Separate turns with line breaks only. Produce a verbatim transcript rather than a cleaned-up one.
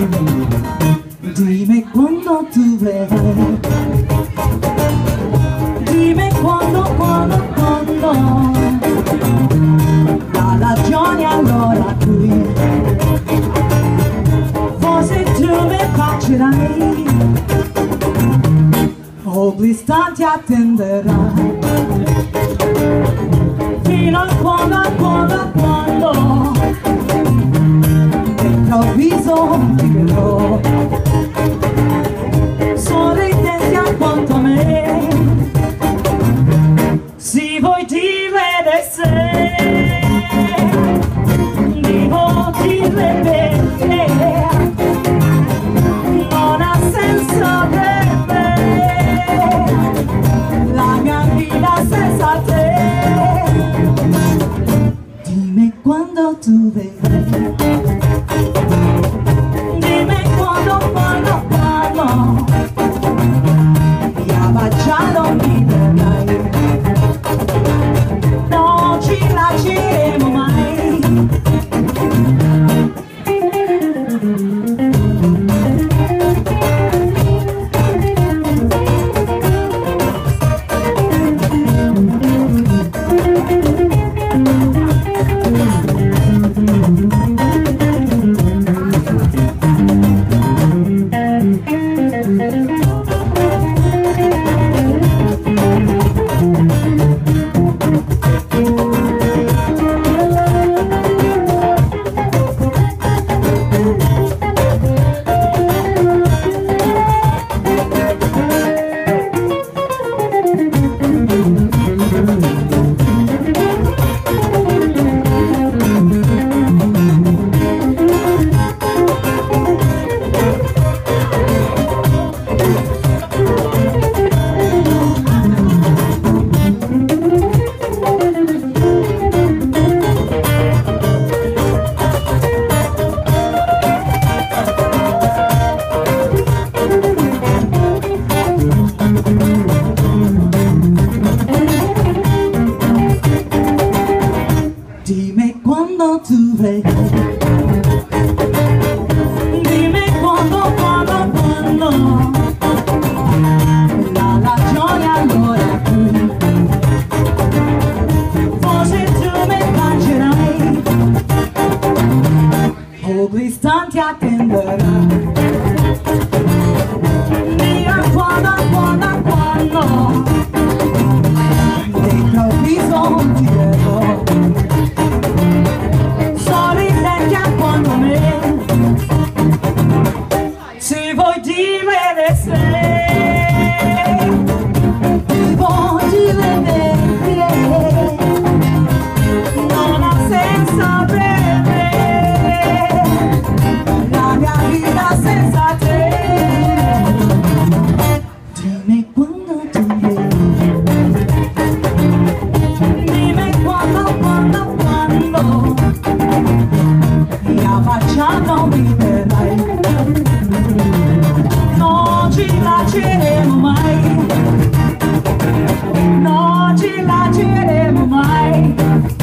Dimmi quando tu vedrai, dimmi quando, quando, quando la ragione allora qui, forse tu mi bacerai, o l'istante attenderai, fino a quando, a quando, a quando d'improvviso ti vedrò, sorridenti accanto a me, si vuoi dire di sé, devo dire bene, non ha senso per me la mia vita senza te. Dimmi quando tu vedrai, dimmi quando, quando, quando mi abbracciano mi vedrai, non ci lasceremo mai. Dimmi quando tu vedrai, dimmi quando, quando, quando la ragione allora qui, forse tu mi bacerai, o l'istante attenderai, mia quando, quando, quando d'improvviso ti vedrò, sorridenti accanto a me, se vuoi dire di sé, ti vuoi dire di me, non ha senso per me la mia vita senza te. Dimmi quando tu vieni, dimmi quando, quando, quando mi abbracciano mi vedrai, non ci lasceremo mai, non ci lasceremo mai.